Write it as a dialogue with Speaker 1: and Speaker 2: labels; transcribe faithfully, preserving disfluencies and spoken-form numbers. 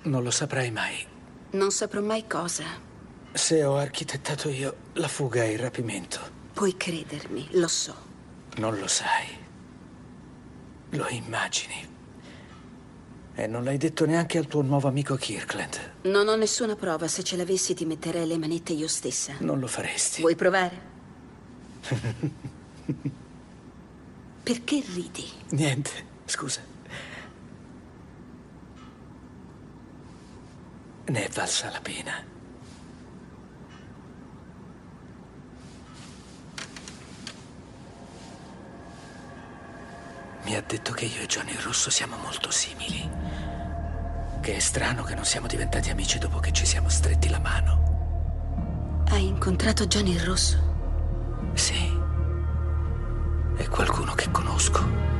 Speaker 1: Non lo saprai mai.
Speaker 2: Non saprò mai cosa.
Speaker 1: Se ho architettato io la fuga e il rapimento.
Speaker 2: Puoi credermi, lo so.
Speaker 1: Non lo sai. Lo immagini. E non l'hai detto neanche al tuo nuovo amico Kirkland.
Speaker 2: Non ho nessuna prova. Se ce l'avessi ti metterei le manette io stessa.
Speaker 1: Non lo faresti.
Speaker 2: Vuoi provare? Perché ridi?
Speaker 1: Niente, scusa. Ne è valsa la pena. Mi ha detto che io e Johnny Rosso siamo molto simili. Che è strano che non siamo diventati amici dopo che ci siamo stretti la mano.
Speaker 2: Hai incontrato Johnny Rosso?
Speaker 1: Sì. È qualcuno che conosco.